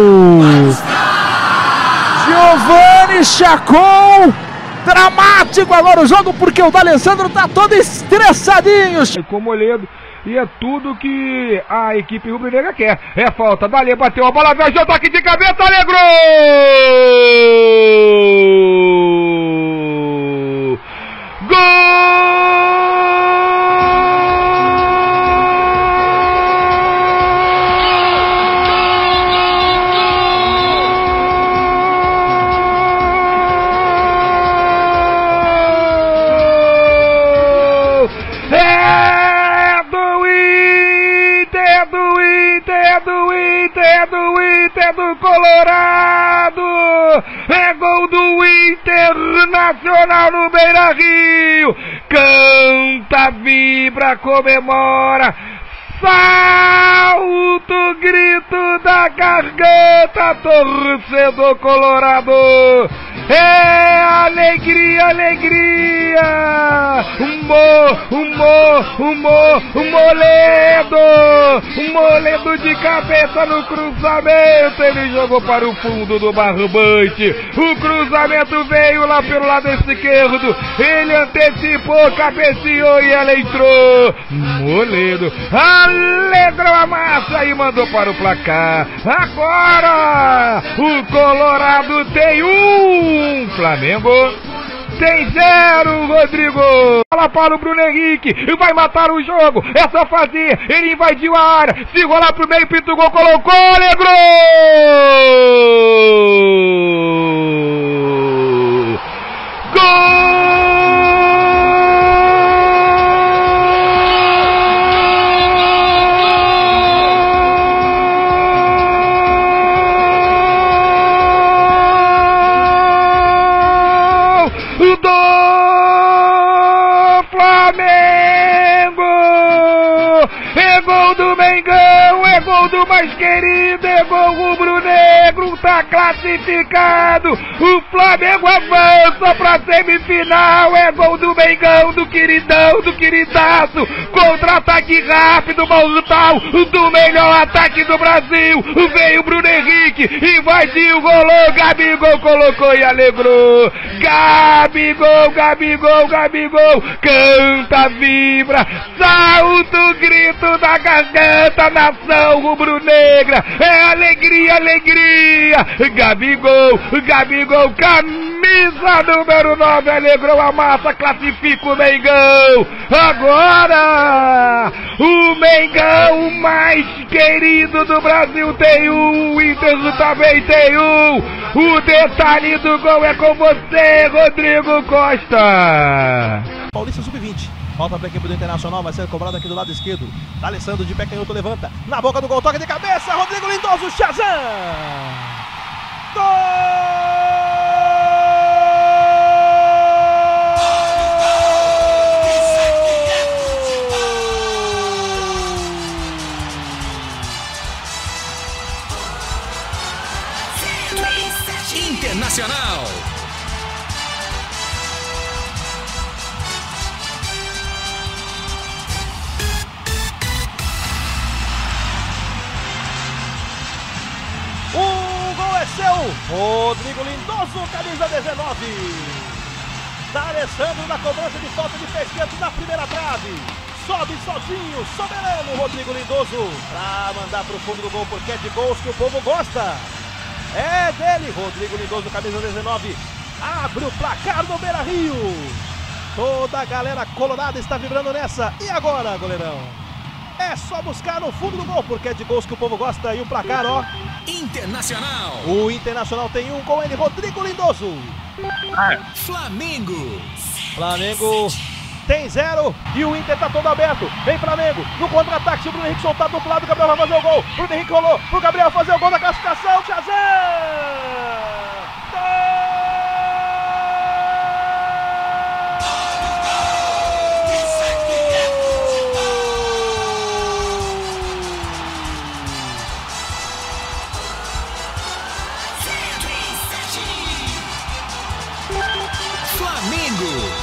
Giovanni Chacon, dramático agora o jogo, porque o D'Alessandro tá todo estressadinho. Com Moledo. E é tudo que a equipe rubro-negra quer. É falta, Dali bateu a bola, viajou, toque de cabeça, alegrou! Gol! É do Inter do Colorado, é gol do Internacional no Beira-Rio, canta, vibra, comemora, salta na garganta, torcedor colorado. É alegria, alegria. Humor, humor, humor, Moledo. Moledo de cabeça no cruzamento. Ele jogou para o fundo do barbante. O cruzamento veio lá pelo lado esquerdo. Ele antecipou, cabeceou e ela entrou. Moledo alegrou a massa e mandou para o placar. Agora o Colorado tem um, Flamengo tem zero, Rodrigo. Bola para o Bruno Henrique, vai matar o jogo, é só fazer, ele invadiu a área, se rolar pro meio, pinto gol, colocou, alegrou! Gol! Do mais querido, é gol rubro-negro, tá classificado, o Flamengo avança pra semifinal, é gol do Mengão, do queridão, do queridaço, contra-ataque rápido, mortal, do melhor ataque do Brasil, veio o Bruno Henrique, invadiu, rolou, Gabigol colocou e alegrou, Gabigol, Gabigol, Gabigol, canta, vibra, salto, grito da garganta, nação rubro-negra, é alegria, alegria, Gabigol, Gabigol, camisa número nove, alegrou a massa, classifica o Mengão, agora, o Mengão mais querido do Brasil tem um, o Inter também tem um, o detalhe do gol é com você, Rodrigo Costa. Paulista sub vinte. Falta para a equipe do Internacional, vai ser cobrado aqui do lado esquerdo. Alessandro de pé canhoto levanta. Na boca do gol, toca de cabeça. Rodrigo Lindoso, Shazam! Gol! Internacional. O gol é seu, Rodrigo Lindoso, camisa dezenove. Da Alessandro na cobrança de falta de pé esquerdo na primeira trave. Sobe sozinho, soberano, Rodrigo Lindoso. Pra mandar pro fundo do gol, porque é de gols que o povo gosta. É dele, Rodrigo Lindoso, camisa dezenove. Abre o placar no Beira-Rio. Toda a galera colorada está vibrando nessa. E agora, goleirão? É só buscar no fundo do gol, porque é de gols que o povo gosta. E o placar, ó. Internacional. O Internacional tem um com ele, Rodrigo Lindoso. Flamengo. Flamengo tem zero e o Inter tá todo aberto. Vem Flamengo, no contra-ataque, se o Bruno Henrique soltar do outro lado, o Gabriel vai fazer o gol. Bruno Henrique rolou pro Gabriel fazer o gol da classificação. Shazam! Flamengo.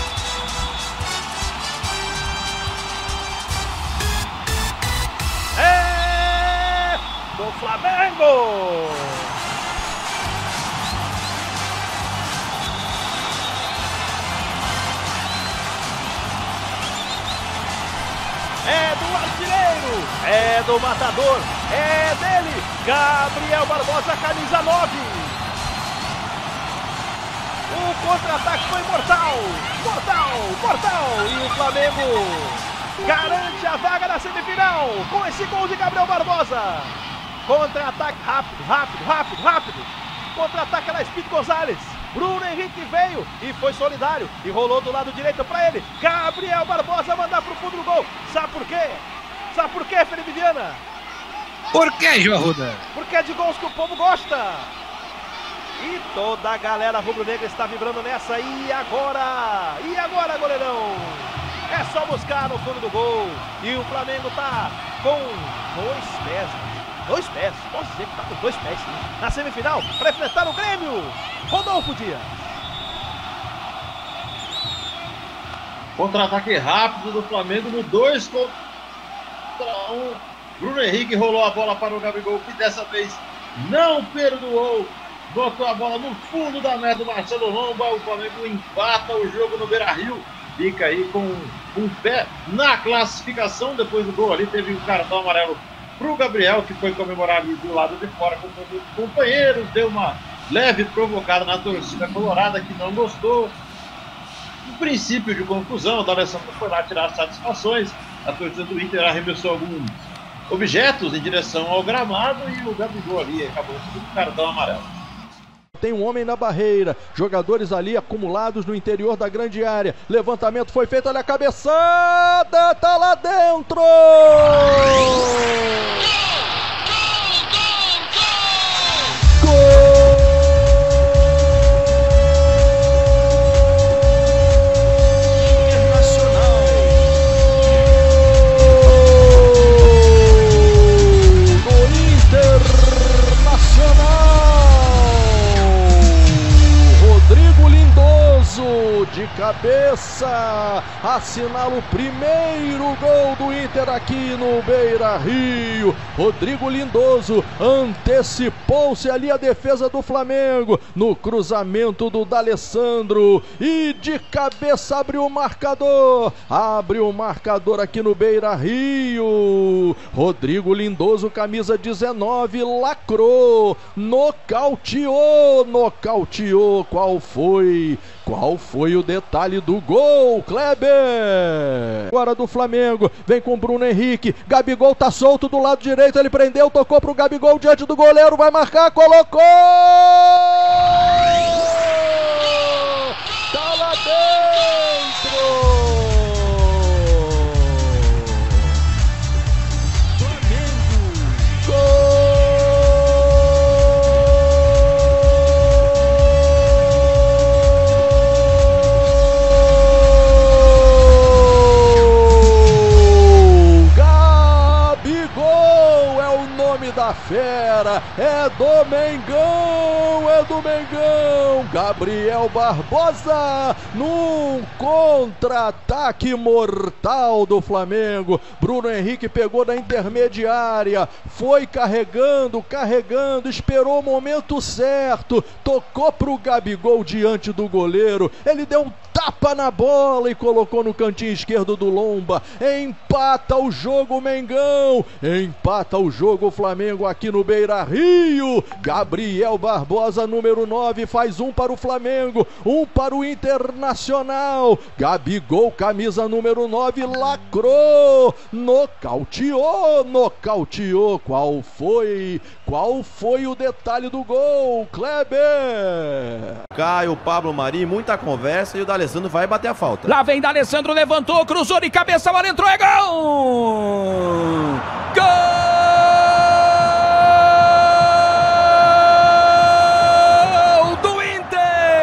É do Flamengo. É do artilheiro, é do matador, é dele, Gabriel Barbosa, camisa nove. O contra-ataque foi mortal, mortal, mortal. E o Flamengo garante a vaga na semifinal com esse gol de Gabriel Barbosa. Contra-ataque rápido, rápido, rápido, rápido. Contra-ataque na Espírito Gonzalez. Bruno Henrique veio e foi solidário e rolou do lado direito para ele. Gabriel Barbosa mandar pro fundo do gol. Sabe por quê? Sabe por quê, Felipe Viana? Por que, João Arruda? Porque é de gols que o povo gosta. E toda a galera rubro-negra está vibrando nessa. E agora? E agora, goleirão? É só buscar no fundo do gol. E o Flamengo tá com dois pés dois pés, posso dizer que tá com os dois pés sim. Na semifinal, para enfrentar o Grêmio, Rodolfo Dias. Contra-ataque rápido do Flamengo no dois contra um. Bruno Henrique rolou a bola para o Gabigol, que dessa vez não perdoou. Botou a bola no fundo da meta do Marcelo Lomba. O Flamengo empata o jogo no Beira-Rio. Fica aí com um pé na classificação. Depois do gol ali teve um cartão amarelo para o Gabriel, que foi comemorado do lado de fora com os companheiros. Deu uma leve provocada na torcida colorada, que não gostou. Um princípio de confusão. O D'Alessandro foi lá tirar as satisfações. A torcida do Inter arremessou alguns objetos em direção ao gramado e o Gabigol ali acabou com o cartão amarelo. Tem um homem na barreira, jogadores ali acumulados no interior da grande área. Levantamento foi feito, olha a cabeçada, tá lá dentro! Gol! De cabeça, assinala o primeiro gol do Inter aqui no Beira-Rio. Rodrigo Lindoso antecipou-se ali a defesa do Flamengo no cruzamento do D'Alessandro e de cabeça abriu o marcador, abre o marcador aqui no Beira-Rio. Rodrigo Lindoso, camisa dezenove, lacrou, nocauteou, nocauteou. Qual foi? Qual foi o detalhe do gol, Kleber? Agora do Flamengo, vem com Bruno Henrique, Gabigol tá solto do lado direito, ele prendeu, tocou pro Gabigol diante do goleiro, vai marcar, colocou! Tá lá dentro! Flamengo! Gol! Da fera, é do Mengão, é do Mengão, Gabriel Barbosa, num contra-ataque mortal do Flamengo. Bruno Henrique pegou na intermediária, foi carregando, carregando, esperou o momento certo, tocou pro Gabigol diante do goleiro, ele deu um tapa na bola e colocou no cantinho esquerdo do Lomba. Empata o jogo Mengão, empata o jogo o Flamengo aqui no Beira-Rio. Gabriel Barbosa, número nove, faz um para o Flamengo, um para o Internacional. Gabigol, camisa número nove, lacrou, nocauteou, nocauteou. Qual foi? Qual foi o detalhe do gol, Kleber? Caio, Pablo Mari, muita conversa e o D'Alessandro vai bater a falta. Lá vem D'Alessandro, levantou, cruzou de cabeça, a bola entrou, é gol! Gol do Inter!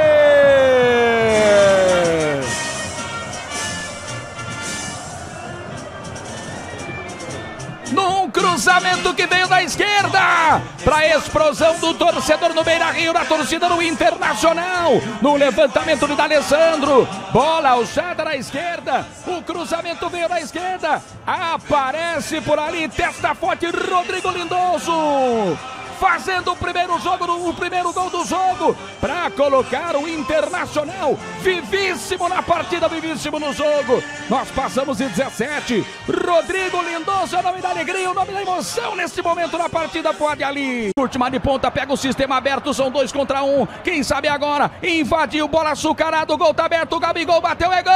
Num cruzamento que veio da esquerda, para a explosão do torcedor no Beira-Rio, da torcida do Internacional, no levantamento de D'Alessandro, bola alçada na esquerda, o cruzamento veio da esquerda, aparece por ali, testa forte, Rodrigo Lindoso, fazendo o primeiro jogo, o primeiro gol do jogo, para colocar o Internacional vivíssimo na partida, vivíssimo no jogo. Nós passamos de dezessete, Rodrigo Lindoso é o nome da alegria, o nome da emoção neste momento na partida, pode ali. Última de ponta, pega o sistema aberto, são dois contra um, quem sabe agora, invadiu, bola açucarada, o gol tá aberto, o Gabigol bateu, é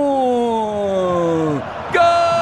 gol! Gol!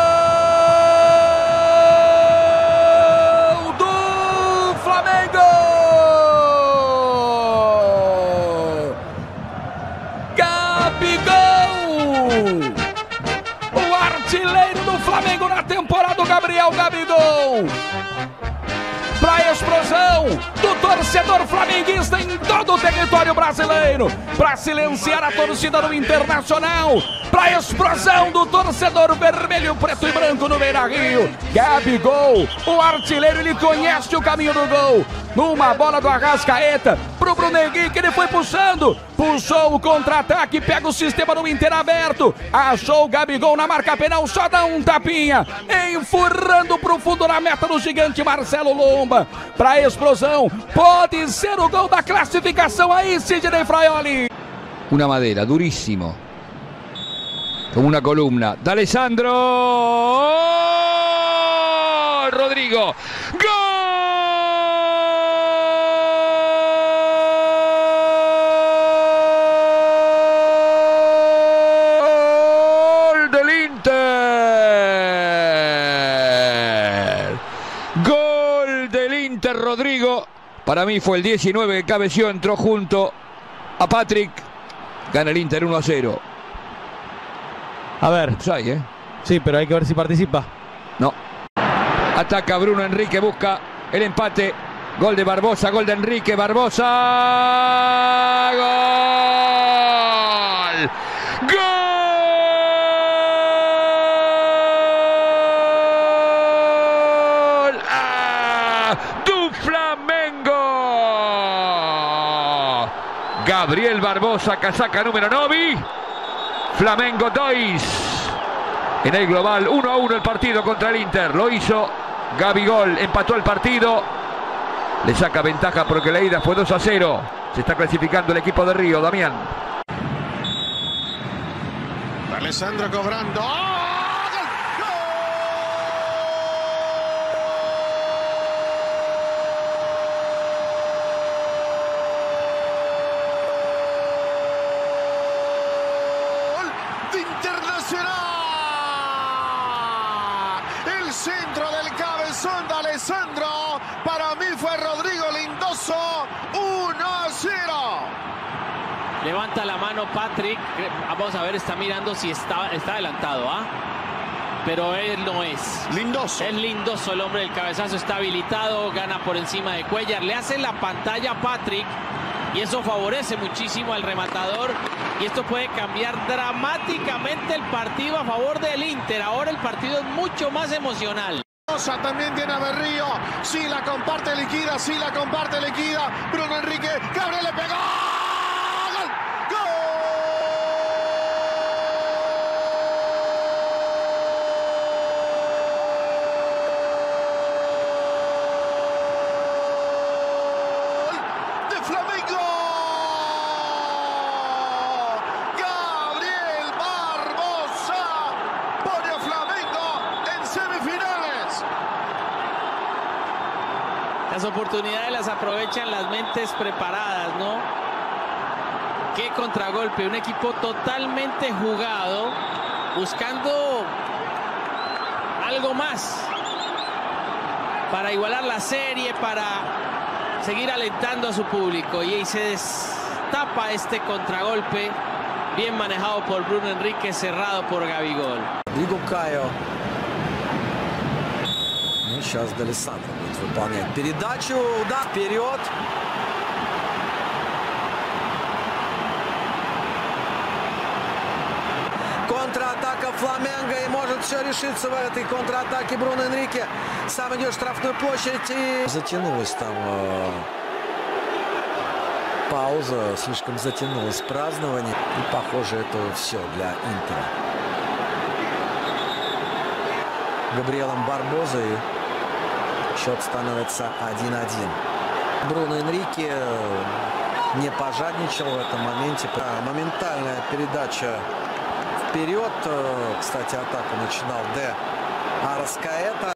O artilheiro do Flamengo na temporada, o Gabriel Gabigol. Para a explosão do torcedor flamenguista em todo o território brasileiro, para silenciar a torcida do Internacional. para a explosão do torcedor vermelho, preto e branco no Beira-Rio. Gabigol, o artilheiro, ele conhece o caminho do gol. Numa bola do Arrascaeta pro Bruno Henrique, ele foi puxando, puxou o contra-ataque, pega o sistema do Inter aberto, achou o Gabigol na marca penal, só dá um tapinha, enfurrando pro fundo na meta do gigante Marcelo Lomba, pra explosão, pode ser o gol da classificação aí, Sidney Fraioli. Una madera, durísimo, como una columna, D'Alessandro, Rodrigo, ¡gol! Gol del Inter, Rodrigo. Para mí fue el diecinueve que cabeció, entró junto a Patrick. Gana el Inter uno a cero. A ver. Hay, ¿eh? Sí, pero hay que ver si participa. No. Ataca Bruno Henrique, busca el empate. Gol de Barbosa, gol de Enrique, Barbosa. Gol. Gol. Gabriel Barbosa, casaca número nueve. Flamengo dos. En el global, uno a uno el partido contra el Inter. Lo hizo Gabigol, empató el partido. Le saca ventaja porque la ida fue dos a cero. Se está clasificando el equipo de Río, Damián. Alessandro cobrando. El centro del cabezón de Alessandro, para mí fue Rodrigo Lindoso, uno a cero. Levanta la mano Patrick, vamos a ver, está mirando si está, está adelantado, ¿ah? Pero él no es. Lindoso. Es Lindoso el hombre del cabezazo, está habilitado, gana por encima de Cuellar, le hace la pantalla a Patrick y eso favorece muchísimo al rematador. Y esto puede cambiar dramáticamente el partido a favor del Inter. Ahora el partido es mucho más emocional. También tiene a Berrío. Sí la comparte, liquida. Sí la comparte, liquida. Bruno Henrique. Gabriel le pegó. ¡Gol! ¡Gol! ¡De Flamengo! Las oportunidades las aprovechan las mentes preparadas, ¿no? Qué contragolpe, un equipo totalmente jugado, buscando algo más para igualar la serie, para seguir alentando a su público. Y ahí se destapa este contragolpe, bien manejado por Bruno Henrique, cerrado por Gabigol. Диго Кайо. Ну, сейчас D'Alessandro будет выполнять передачу. Да, вперед. Контратака Фламенго. И может все решиться в этой контратаке. Бруно Энрике сам идет в штрафную площадь. И затянулась там э, пауза. Слишком затянулось празднование. И похоже, это все для Интера. Габриэлом Барбозой счет становится один один. Бруно Энрике не пожадничал в этом моменте. Моментальная передача вперед. Кстати, атаку начинал Де Арраскаэта.